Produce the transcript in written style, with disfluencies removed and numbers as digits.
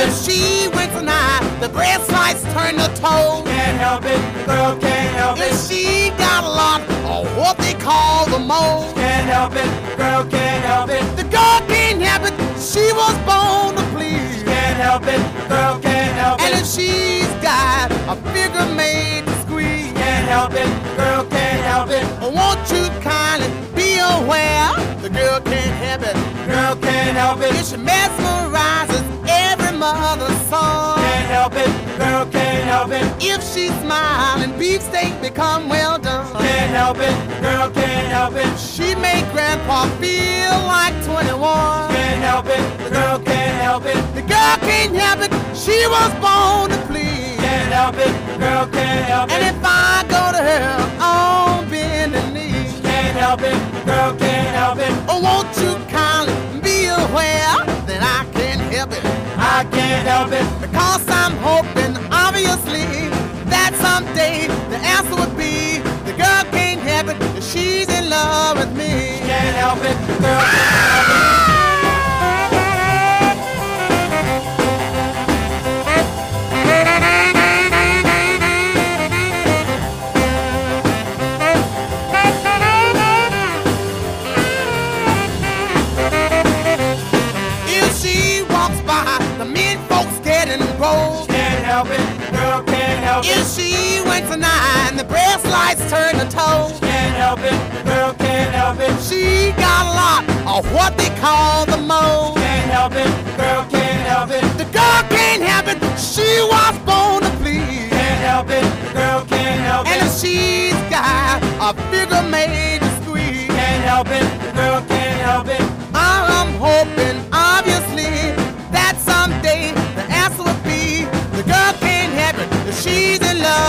if she went tonight, the breast lights turn to toes. Can't help it, the girl can't help If it. she got a lot of what they call the moles. Can't help it, the girl can't help it. The girl can't help it, she was born to please. Can't help it, the girl can't help And it. if she's got a figure made to squeeze, Can't help it, the girl can't help it. won't you kindly be aware? The girl can't help it. Girl can't help it. She mesmerizes every mother's son. Can't help it, the girl can't help it. If she smile and beefsteak become well done, Can't help it, the girl can't help it. she make grandpa feel like 21. Can't help it, the girl can't help it. The girl can't help it, she was born to please. Can't help it, the girl can't help And it. if I go to her on bending knee, Can't help it, the girl can't help it. won't you kindly be aware that I can't help it? I can't help it. Because I'm hoping, obviously, that someday the answer would be the girl can't help it, she's in love with me. Can't help it, the girl can't help it. If she walks by, the men folks getting gross. Can't help it, the girl can't help it. If she went tonight, the breast lights turn to toes. Can't help it, the girl can't help it. She got a lot of what they call the moles. Can't help it, the girl can't help it. The girl can't help it, she was born to please. Can't help it, the girl can't help And it. if she's got a figure made to squeeze, Can't help it, the girl can't help it. I'm hoping, obviously, that someday the answer would be the girl can't help it, she's in love